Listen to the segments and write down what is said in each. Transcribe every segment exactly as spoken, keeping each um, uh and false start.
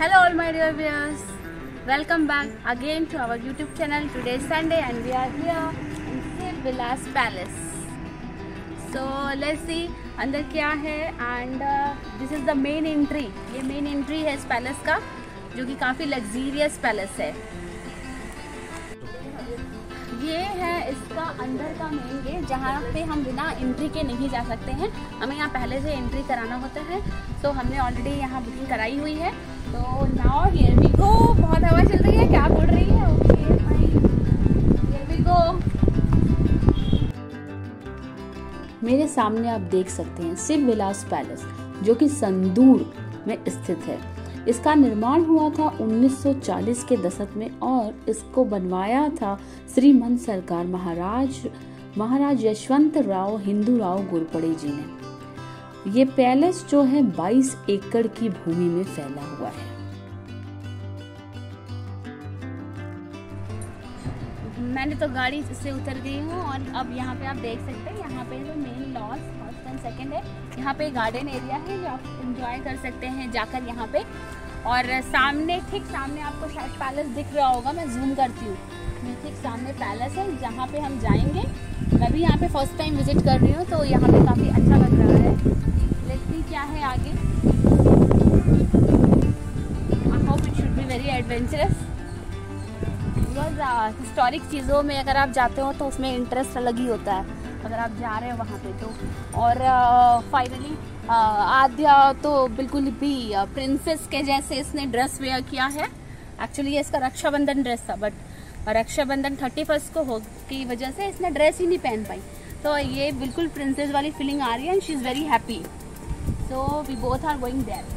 Hello all my dear viewers, welcome back again to our YouTube channel. Today is Sunday and we are here in Siv Vilas Palace. So let's see अंदर क्या है and uh, this is the main entry. ये main entry है इस palace का, जो कि काफ़ी लग्जीरियस पैलेस है। ये है इसका अंदर का मेन गेट, जहाँ पे हम बिना एंट्री के नहीं जा सकते हैं, हमें यहाँ पहले से एंट्री कराना होता है। तो हमने ऑलरेडी यहाँ बुकिंग कराई हुई है। तो नाउ हियर वी गो। बहुत हवा चल रही है, क्या उड़ रही है? Okay fine, here we go. मेरे सामने आप देख सकते हैं सिव विलास पैलेस, जो कि संदूर में स्थित है। इसका निर्माण हुआ था उन्नीस सौ चालीस के दशक में और इसको बनवाया था श्रीमंत सरकार महाराज महाराज यशवंत राव हिंदू राव घोरपड़े जी ने। ये पैलेस जो है बाईस एकड़ की भूमि में फैला हुआ है। मैंने तो गाड़ी से उतर गई हूँ और अब यहाँ पे आप देख सकते हैं, यहाँ पे जो main laws first and second है, यहाँ पे गार्डन एरिया है जो आप एंजॉय कर सकते हैं जाकर यहाँ पे। और सामने, ठीक सामने आपको शायद पैलेस दिख रहा होगा, मैं जूम करती हूँ। ये ठीक सामने पैलेस है जहाँ पे हम जाएंगे। मैं भी यहाँ पे फर्स्ट टाइम विजिट कर रही हूँ, तो यहाँ पे काफ़ी अच्छा लग रहा है। लेट्स सी क्या है आगे। I hope it should be very adventurous. Because historic चीज़ों में अगर आप जाते हो तो उसमें इंटरेस्ट अलग ही होता है, अगर आप जा रहे हो वहाँ पे तो। और फाइनली uh, uh, आद्या तो बिल्कुल भी प्रिंसेस के जैसे इसने ड्रेस वेयर किया है। एक्चुअली ये इसका रक्षाबंधन ड्रेस था, बट रक्षाबंधन थर्टी फर्स्ट को हो की वजह से इसने ड्रेस ही नहीं पहन पाई। तो ये बिल्कुल प्रिंसेस वाली फीलिंग आ रही है and she is very happy. So we both are going there.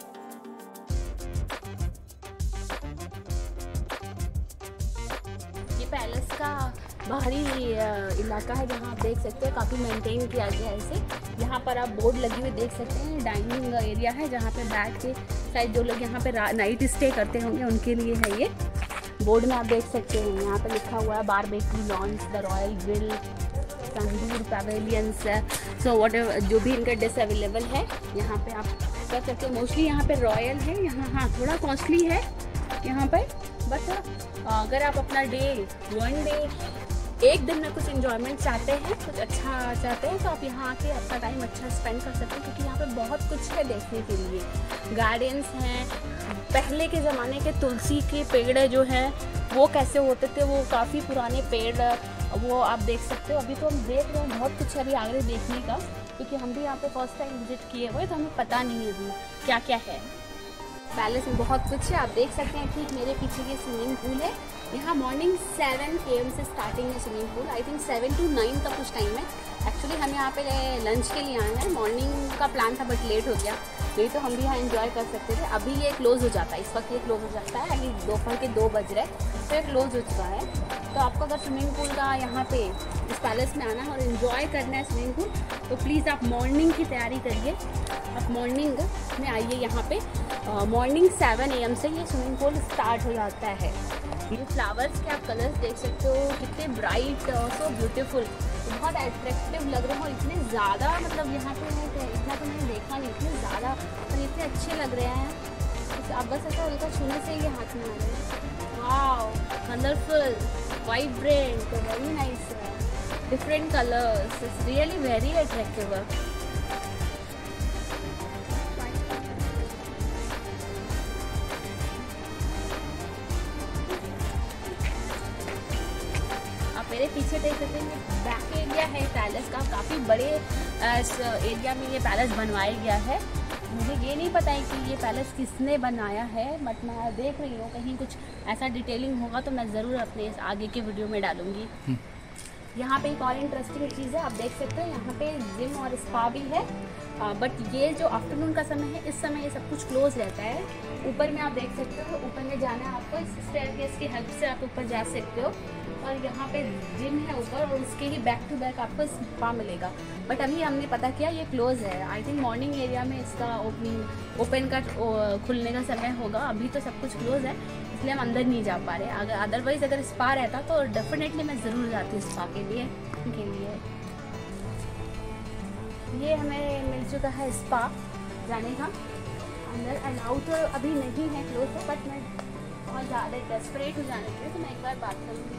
Palace का बाहरी इलाका है जहाँ आप देख सकते हैं, काफ़ी मेंटेन किया गया है इसे। यहाँ पर आप बोर्ड लगी हुई देख सकते हैं, डाइनिंग एरिया है जहाँ पे बैठ के शायद जो लोग यहाँ पे नाइट स्टे करते होंगे उनके लिए है ये। बोर्ड में आप देख सकते हैं, यहाँ पे लिखा हुआ है barbecue launch, the royal grill, tandoor pavilions, so what जो भी इनका डिश अवेलेबल है यहाँ पे आप कर सकते हैं। मोस्टली यहाँ पे रॉयल है, यहाँ हाँ थोड़ा कॉस्टली है यहाँ पे, बट अगर आप अपना डे वन डे एक दिन में कुछ एंजॉयमेंट चाहते हैं, कुछ अच्छा चाहते हैं, तो आप यहाँ आके अपना टाइम अच्छा स्पेंड कर सकते हैं, क्योंकि यहाँ पे बहुत कुछ है देखने के लिए। गार्डन्स हैं, पहले के ज़माने के तुलसी के पेड़ जो हैं वो कैसे होते थे, वो काफ़ी पुराने पेड़ वो आप देख सकते हो। अभी तो हम देख रहे हैं बहुत कुछ है अभी आगे देखने का, क्योंकि हम भी यहाँ पे फर्स्ट टाइम विजिट किए हुए, तो हमें पता नहीं है अभी क्या क्या है। पैलेस में बहुत कुछ है, आप देख सकते हैं। ठीक मेरे पीछे ये स्विमिंग पूल है। यहाँ मॉर्निंग सेवन ए एम से स्टार्टिंग है swimming pool. I think seven to nine का कुछ टाइम है। एक्चुअली हम यहाँ पे लंच के लिए आए हैं, मॉर्निंग का प्लान था बट लेट हो गया, नहीं तो हम भी यहाँ एंजॉय कर सकते थे। अभी ये क्लोज़ हो जाता है, इस वक्त ये क्लोज़ हो जाता है, अभी दोपहर के दो बज रहे तो ये क्लोज़ हो चुका है। तो आपको अगर स्विमिंग पूल का यहाँ पे इस पैलेस में आना है और इन्जॉय करना है स्विमिंग पूल, तो प्लीज़ आप मॉर्निंग की तैयारी करिए। आप मॉर्निंग में आइए यहाँ पे। मॉर्निंग सेवन ए एम से ये स्विमिंग पूल स्टार्ट हो जाता है। ये फ्लावर्स के आप कलर्स देख सकते हो, कितने ब्राइट और सो ब्यूटीफुल, बहुत अट्रैक्टिव लग रहे हैं। और इतने ज़्यादा मतलब यहाँ पे इतना तो मैंने देखा नहीं, इतने ज़्यादा और इतने अच्छे लग रहे हैं। आप बस ऐसा हल्का छूने से ये हाथ में आ रहे हैं। Wow, colourful, vibrant, very nice, different colours, it's really very attractive. मेरे पीछे देख सकते हैं, बैक एरिया है पैलेस का, काफ़ी बड़े एरिया में ये पैलेस बनवाया गया है। मुझे ये नहीं पता है कि ये पैलेस किसने बनाया है, बट मैं देख रही हूँ कहीं कुछ ऐसा डिटेलिंग होगा तो मैं ज़रूर अपने इस आगे के वीडियो में डालूँगी। यहाँ पे एक और इंटरेस्टिंग चीज़ है, आप देख सकते हैं यहाँ पे जिम और स्पा भी है, बट ये जो आफ्टरनून का समय है, इस समय ये सब कुछ क्लोज रहता है। ऊपर में आप देख सकते हो, ऊपर में जाना है आपको, इस स्टेयरकेस की हेल्प से आप ऊपर जा सकते हो। और यहाँ पे जिम है ऊपर, और उसके ही बैक टू बैक आपको स्पा मिलेगा। बट अभी हमने पता किया ये क्लोज है। आई थिंक मॉर्निंग एरिया में इसका ओपनिंग ओपन का खुलने का समय होगा। अभी तो सब कुछ क्लोज है, इसलिए हम अंदर नहीं जा पा रहे। अगर अदरवाइज अगर स्पा रहता तो डेफिनेटली मैं ज़रूर जाती स्पा के लिए के लिए ये हमें मिल चुका है स्पा जाने का। अंदर अलाउड अभी नहीं है क्लोज है, बट मैं बहुत ज़्यादा डेस्परेट हो जाने के लिए तो मैं एक बार बात करूँगी।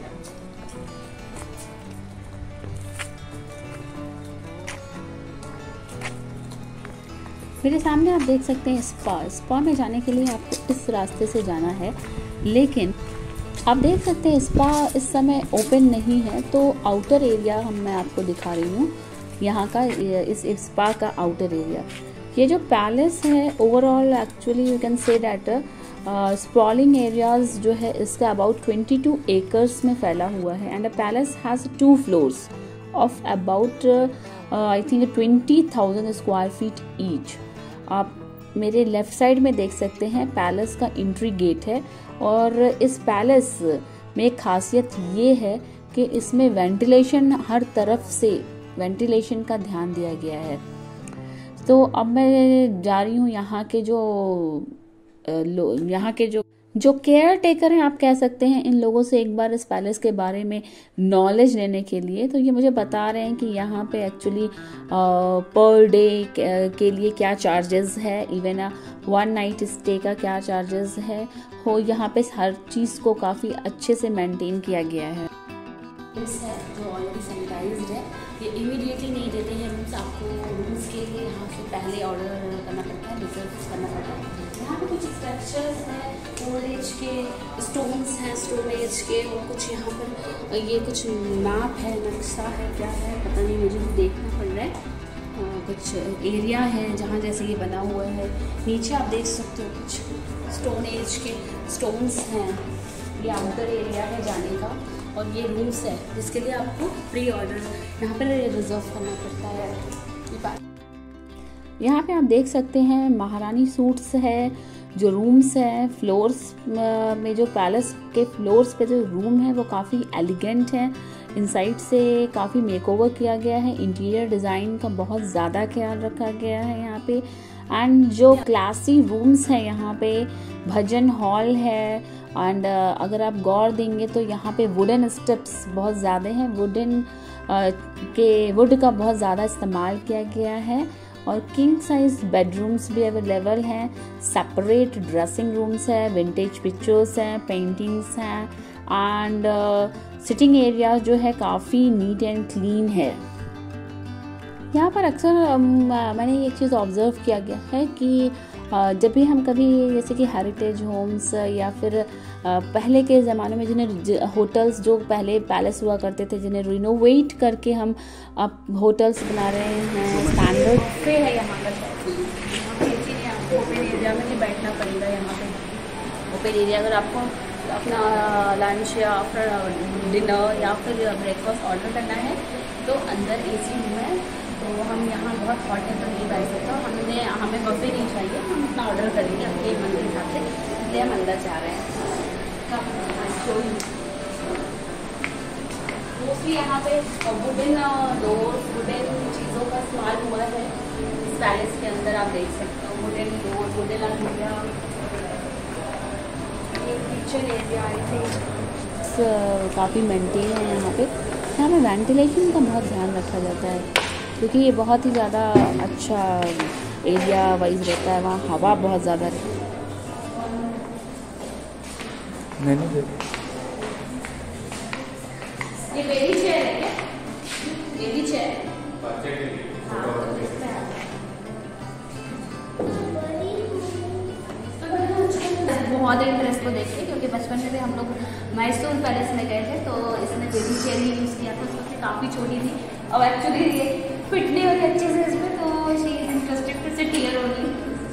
मेरे सामने आप देख सकते हैं स्पा। स्पा में जाने के लिए आपको इस रास्ते से जाना है, लेकिन आप देख सकते हैं स्पा इस समय ओपन नहीं है। तो आउटर एरिया हम मैं आपको दिखा रही हूँ, यहाँ का इस स्पा का आउटर एरिया। ये जो पैलेस है overall actually you can say that sprawling areas जो है इसका अबाउट बाईस एकर्स में फैला हुआ है। And the palace has two floors of about I think twenty thousand square feet each. आप मेरे लेफ़्ट साइड में देख सकते हैं पैलेस का एंट्री गेट है। और इस पैलेस में खासियत ये है कि इसमें वेंटिलेशन, हर तरफ से वेंटिलेशन का ध्यान दिया गया है। तो अब मैं जा रही हूँ यहाँ के जो यहाँ के जो जो केयर टेकर हैं, आप कह सकते हैं, इन लोगों से एक बार इस पैलेस के बारे में नॉलेज लेने के लिए। तो ये मुझे बता रहे हैं कि यहाँ पे एक्चुअली पर डे के लिए क्या चार्जेस है, इवन वन नाइट स्टे का क्या चार्जेस है हो। यहाँ पे हर चीज़ को काफ़ी अच्छे से मेंटेन किया गया है। रूम्स है जो ऑलरेडी सैनिटाइज्ड है, ये इमीडिएटली नहीं देते हैं रूम्स। आपको रूम्स के लिए यहाँ से पहले ऑर्डर करना पड़ता है, रिजर्व करना पड़ता है। यहाँ पे कुछ स्ट्रक्चर्स हैं ओल्ड एज के, स्टोन्स हैं स्टोन एज के, और कुछ यहाँ पर ये कुछ मैप है, नक्शा है, क्या है पता नहीं, मुझे भी देखना पड़ रहा है। कुछ एरिया है जहाँ जैसे ये बना हुआ है। नीचे आप देख सकते हो कुछ स्टोन एज के स्टोन्स हैं। ये आउटर एरिया है जाने का, और ये रूम्स है जिसके लिए आपको प्री ऑर्डर यहाँ पर रिजर्व करना पड़ता है। ये बात यहाँ पे आप देख सकते हैं महारानी सूट्स है, जो रूम्स हैं फ्लोर्स में, जो पैलेस के फ्लोर्स पे जो रूम है वो काफ़ी एलिगेंट है। इनसाइड से काफ़ी मेकओवर किया गया है, इंटीरियर डिज़ाइन का बहुत ज़्यादा ख्याल रखा गया है यहाँ पे। एंड जो क्लासी रूम्स हैं यहाँ पे, भजन हॉल है। एंड uh, अगर आप गौर देंगे तो यहाँ पे वुडन स्टेप्स बहुत ज़्यादा हैं, वुडन uh, के वुड का बहुत ज़्यादा इस्तेमाल किया गया है। और किंग साइज बेडरूम्स भी अवेलेबल हैं, सेपरेट ड्रेसिंग रूम्स है, विंटेज पिक्चर्स हैं, पेंटिंग्स हैं। एंड सिटिंग एरिया जो है काफ़ी नीट एंड क्लीन है। यहाँ पर अक्सर मैंने एक चीज़ ऑब्ज़र्व किया गया है कि जब भी हम कभी जैसे कि हेरिटेज होम्स या फिर पहले के ज़माने में जिन्हें होटल्स जो पहले पैलेस हुआ करते थे, जिन्हें रिनोवेट करके हम अब होटल्स बना रहे हैं, स्टैंडर्ड पे है यहाँ पर। यहाँ पे इसीलिए आपको ओपन एरिया में नहीं बैठना पड़ेगा। यहाँ पे ओपन एरिया अगर आपको अपना लंच या फिर डिनर या फिर ब्रेकफास्ट ऑर्डर करना है तो अंदर एसी रूम है, तो हम यहाँ बहुत हॉट है तो नहीं बैठ सकते। हमने हमें बफे नहीं चाहिए, हम अपना ऑर्डर करेंगे अपने मन के हिसाब से, इसलिए हम अंदर जा रहे हैं। मोस्टली यहाँ पे वुडन डोर, वुडन चीज़ों का इस्तेमाल हुआ है इस पैलेस के अंदर। आप देख सकते हो वुडन डोर, वुडन अलमीरा, किचन एरिया आई थिंक काफ़ी मेंटेन है यहाँ पे। यहाँ पे वेंटिलेशन का बहुत ध्यान रखा जाता है, क्योंकि ये बहुत ही ज़्यादा अच्छा एरिया वाइज रहता है, वहाँ हवा बहुत ज़्यादा रहती है। नहीं ये मेरी चेयर है क्या? मेरी चेयर बहुत इंटरेस्ट को देखते, क्योंकि बचपन में भी हम लोग मैसूर पैलेस में गए थे तो इसने बेबी चेयर ही यूज़ किया था। उसमें काफ़ी छोटी थी और एक्चुअली ये फिट नहीं होती अच्छे से इसमें, तो शी इज इंटरेस्टेड फिर से क्लियर होगी।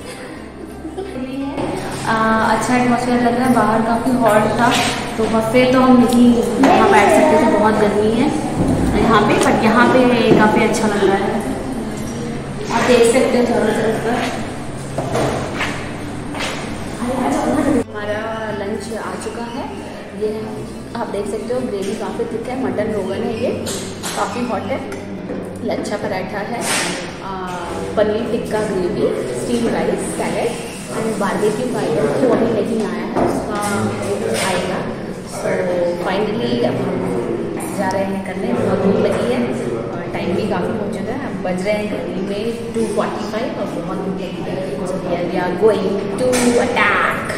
अच्छा एटमॉस्फेयर लग रहा है, बाहर काफ़ी हॉट था तो फिर तो हम नहीं यहाँ बैठ सकते थे, बहुत गर्मी है यहाँ पे, बट यहाँ पे काफ़ी अच्छा लग रहा है। आप देख सकते हो चारों तरफ पर। हमारा लंच आ चुका है, ये आप देख सकते हो ग्रेवी काफ़ी थिक है, मटन रोगन है, ये काफ़ी हॉट है, लच्छा पराठा है, paneer tikka gravy, steam rice, salad and barbecue का आइटम जो अभी नहीं आया है उसका आएगा। सो फाइनली अब हम जा रहे हैं करने, बहुत भूख लगी है और टाइम टाइम भी काफ़ी हो चुका है, अब बज रहे हैं घड़ी में टू फोर्टी फाइव और बहुत भूख लगी है, so we are going to attack.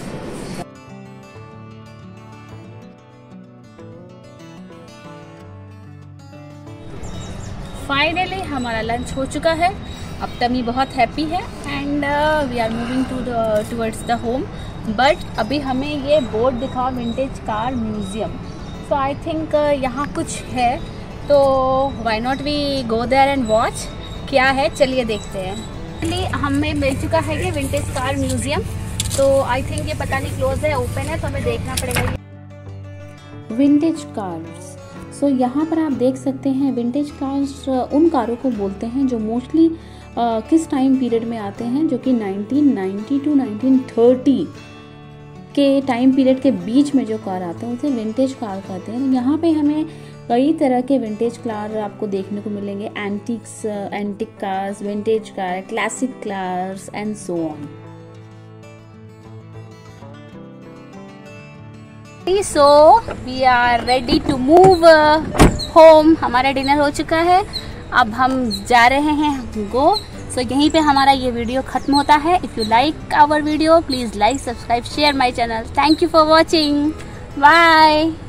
Finally हमारा लंच हो चुका है, अब तमी बहुत हैप्पी है and we are moving to the towards the home. But अभी हमें ये बोर्ड दिखा, vintage car museum, so I think यहाँ कुछ है, तो why not we go there and watch क्या है, चलिए देखते हैं। फाइनली हमें मिल चुका है ये विंटेज कार म्यूज़ियम, तो आई थिंक ये पता नहीं क्लोज है ओपन है, तो हमें देखना पड़ेगा। विंटेज कार्स, सो so, यहाँ पर आप देख सकते हैं विंटेज कार्स उन कारों को बोलते हैं जो मोस्टली किस टाइम पीरियड में आते हैं, जो कि nineteen ninety two nineteen thirty के टाइम पीरियड के बीच में जो कार आते हैं उसे विंटेज कार कहते हैं। यहाँ पे हमें कई तरह के विंटेज कार आपको देखने को मिलेंगे, antiques antique cars, vintage car, classic cars and so on. So we are ready to move home, हमारा डिनर हो चुका है, अब हम जा रहे हैं गो। सो so, यहीं पे हमारा ये वीडियो खत्म होता है। If you like our video please like, subscribe, share my channel. Thank you for watching, bye.